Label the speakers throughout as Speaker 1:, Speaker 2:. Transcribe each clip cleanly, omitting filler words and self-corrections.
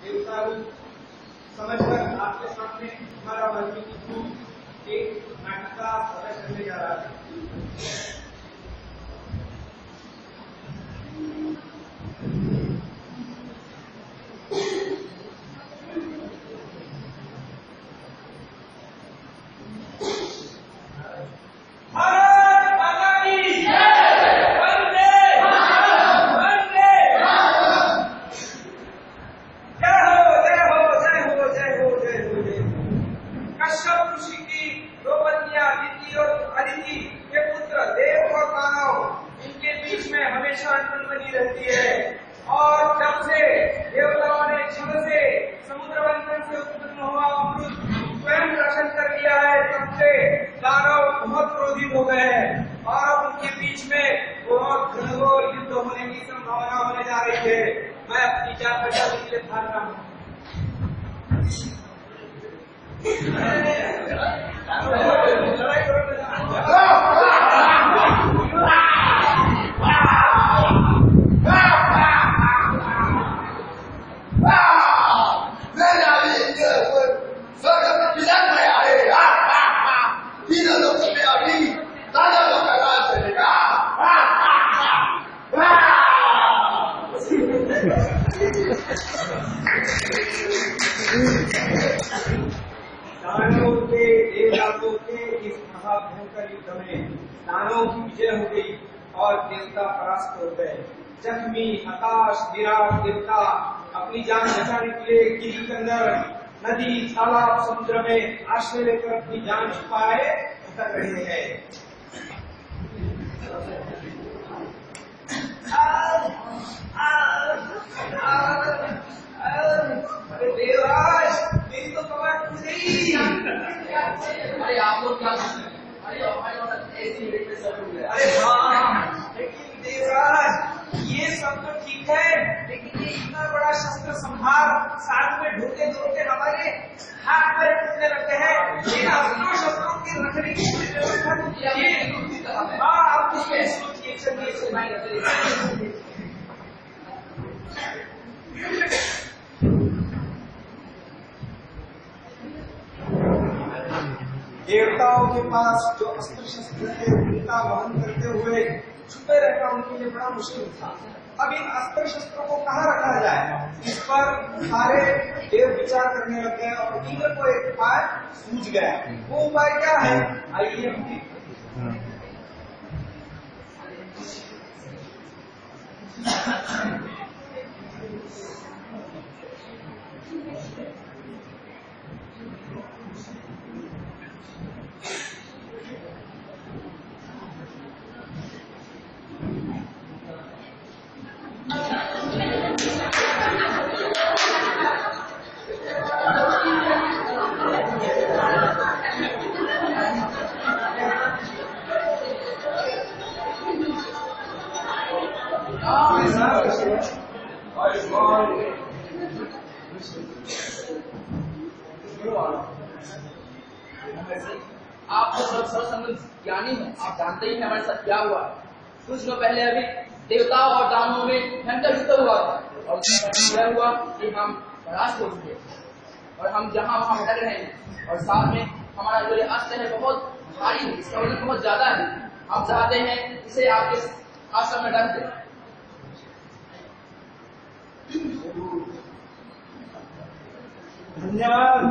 Speaker 1: देवता रूप समझकर आपके सामने हमारा वाल्मीकि ग्रुप एक नाटक का प्रदर्शन करने जा रहा है। जख्मी हताश निराश देवता अपनी जान बचाने के लिए गिरी के अंदर नदी तालाब समुद्र में आश्रय लेकर अपनी जान छुपाए उतर रहे हैं। अरे देवराज मेरी तो कमर टूट गई। अरे आप लोग क्या अरे हाँ लेकिन देवराज ये सब तो ठीक है, लेकिन ये इतना बड़ा शस्त्र संभार साथ में ढूंढते ढूंढते हमारे हाथ पैर टूटने लगते हैं। ये अस्त्रों शस्त्रों के रखने की व्यवस्था ये हाँ आप कुछ सोचिए। चलिए देवताओं के पास जो अस्त्र शस्त्र थे उनका वहन करते हुए छुपे रहना उनके लिए बड़ा मुश्किल था। अब इन अस्त्र शस्त्रों को कहाँ रखा जाए, इस पर सारे देव विचार करने लग गए और इंद्र को एक उपाय सूझ गया। वो उपाय क्या है, आइए हम
Speaker 2: आप तो सर्वसम्मत ज्ञानी हैं, आप जानते ही हैं हमारे साथ क्या हुआ। कुछ दिनों पहले अभी देवताओं और दानवों में भयंकर युद्ध हुआ था और यह हुआ कि हम परास्त हो चुके और हम जहाँ वहाँ भटक रहे हैं और साथ में हमारा जो ये अस्त्र है बहुत भारी है, इसका वजन बहुत ज्यादा है। हम चाहते हैं इसे आपके आश्रम में रख दें।
Speaker 1: धन्यवाद।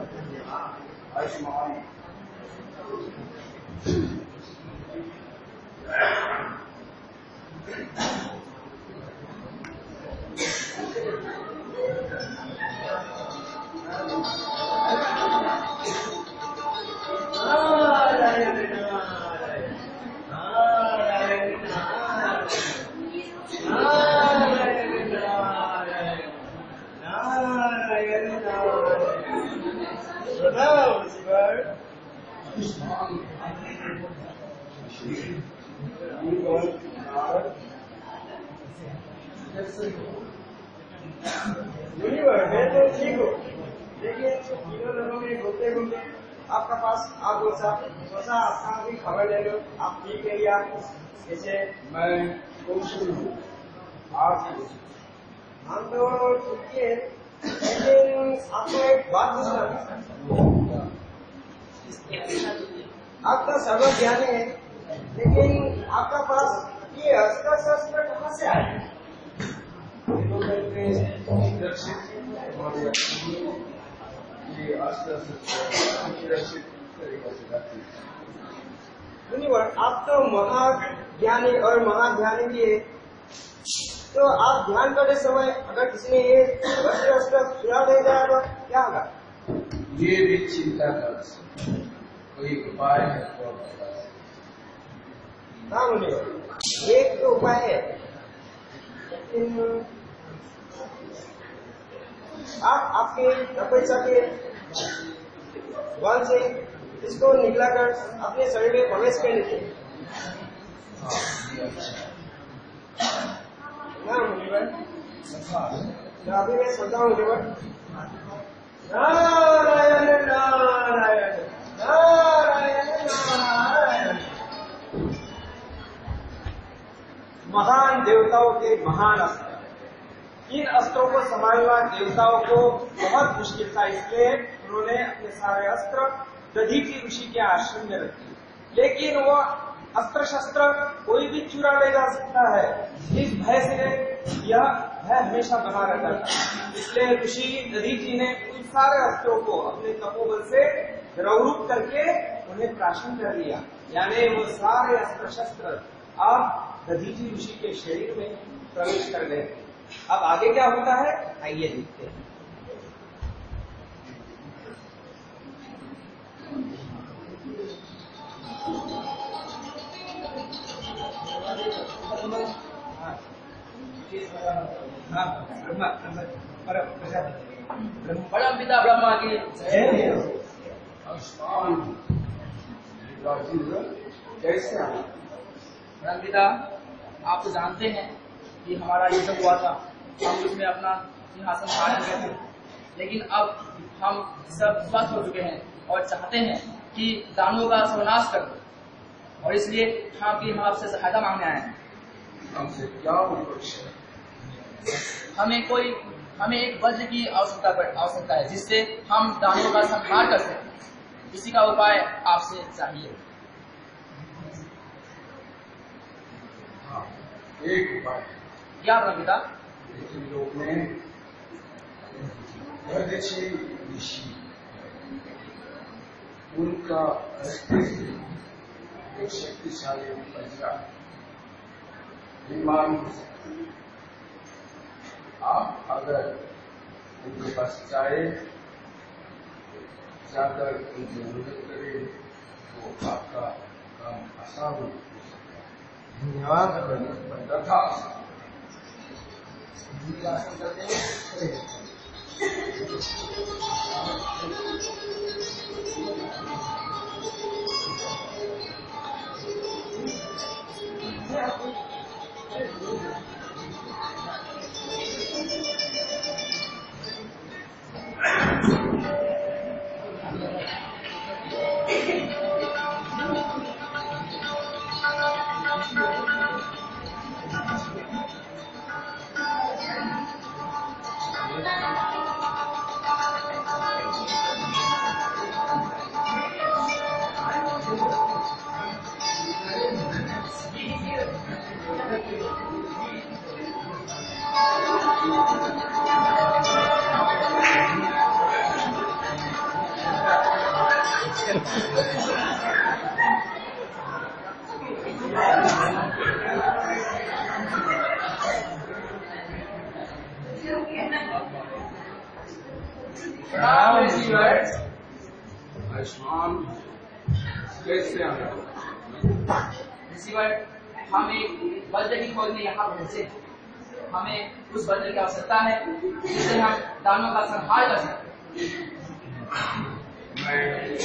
Speaker 1: आपका पास आप सोचा आपका भी खबर ले लो, आप ठीक है या जैसे मैं आप हम तो छुट्टी है लेकिन आपको एक बात पूछना, आपका सर्वज्ञानी है, लेकिन आपका पास ये अस्त्र शस्त्र कहाँ से आए? आप तो महाज्ञानी और महाध्यानी भी है, तो आप ध्यान करते समय अगर किसी ने ये अस्त्र चुरा ले जाए तो क्या होगा?
Speaker 3: ये भी चिंता कर, कोई उपाय है तो
Speaker 1: हाँ मुझे एक तो उपाय है, लेकिन आप आपके तपस्या के बल से इसको निकलाकर अपने शरीर में प्रवेश कर लेते हैं। ना मुनिवर, तो अभी मैं सोचता हूँ मुनिवर, नारायण नारायण नारायण नारायण। महान देवताओं के महान अस्त्र, इन अस्त्रों को संभालना देवताओं को बहुत मुश्किल था, इसलिए उन्होंने अपने सारे अस्त्र दधीचि ऋषि के आश्रम में रखे। लेकिन वो अस्त्र शस्त्र कोई भी चुरा ले जा सकता है, इस भय से यह भय हमेशा बना रहता था। इसलिए ऋषि दधीचि ने उन सारे अस्त्रों को अपने तपोबल से द्रवरूप करके उन्हें प्राशन कर लिया, यानी वो सारे अस्त्र शस्त्र अब दधीचि ऋषि के शरीर में प्रवेश कर गए। अब आगे क्या होता है, आइए देखते हैं।
Speaker 2: परम पिता ब्रह्मा की
Speaker 3: कैसे
Speaker 2: परम पिता, आप तो जानते हैं कि हमारा ये सब हुआ था, हम उसमें अपना सिंहासन धारण करते थे, लेकिन अब हम सब स्वस्थ हो चुके हैं और चाहते हैं कि दानवों का सर्वनाश कर दो, और इसलिए हम आपसे सहायता मांगने आए हैं।
Speaker 3: हमसे क्या उपेक्षा?
Speaker 2: हमें एक वज्र की आवश्यकता है, जिससे हम दानवों का संहार कर सकें। इसी का उपाय आपसे चाहिए।
Speaker 3: हाँ, एक उपाय
Speaker 2: क्या पिता?
Speaker 3: लेकिन लोग में दधीचि ऋषि, उनका एक शक्तिशाली वज्र निर्माण हो सकता है। आप अगर उनके पास जाकर उनसे मदद करें तो आपका काम आसान हो सकता है।
Speaker 1: धन्यवाद।
Speaker 3: तथा आयुष्मान कैसे आना?
Speaker 2: रिसीवर, हम एक वज्र की खोज में यहाँ पहुंचे। हमें उस वज्र की आवश्यकता है जिससे हम दानों का संहार कर सकें।
Speaker 3: मैं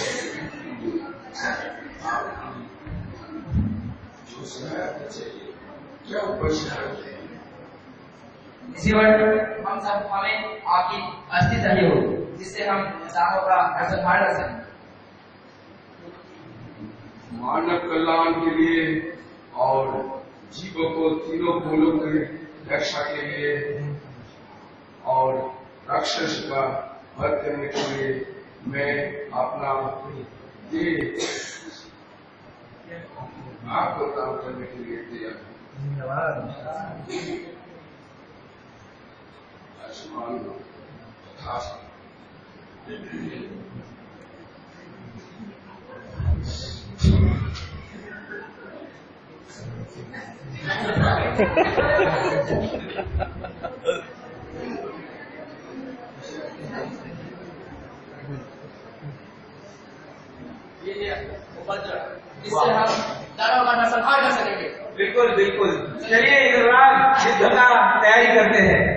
Speaker 3: जो सहायता चाहिए क्या उपस्थित करते हैं?
Speaker 2: हमें आपकी अस्थि चाहिए हो, जिससे हम दानों का संहार कर सकें।
Speaker 3: मानव कल्याण के लिए और जीवों को तीनों भूलों की रक्षा के लिए और राक्षस का वध करने के लिए मैं अपना देह आपको काम करने के लिए तैयार हूँ। आयुष्मान तथास्तु।
Speaker 2: इससे हम दानव का नरसंहार कर सकेंगे।
Speaker 1: बिल्कुल बिल्कुल, चलिए युवराज युद्ध का तैयारी करते हैं।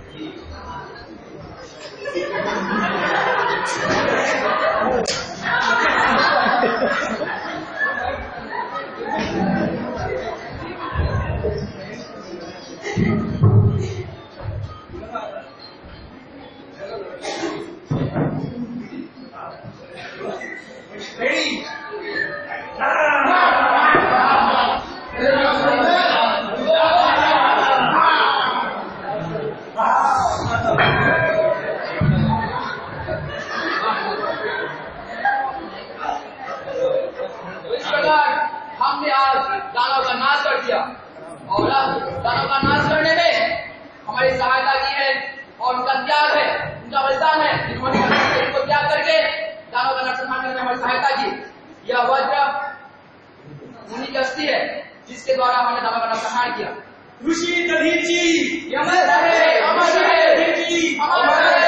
Speaker 2: हमने आज दानव का नाश कर दिया और अब दानव का नाश करने में हमारी सहायता की है और उनका त्याग है, उनका बलिदान है। इनको त्याग करके दानव का नरसंहार करने में हमारी सहायता की। यह वज्र मुनि की अस्थि है जिसके द्वारा हमने दानव का नरसंहार किया।
Speaker 1: ऋषि दधीचि
Speaker 2: अमर रहे, अमर रहे, अमर रहे।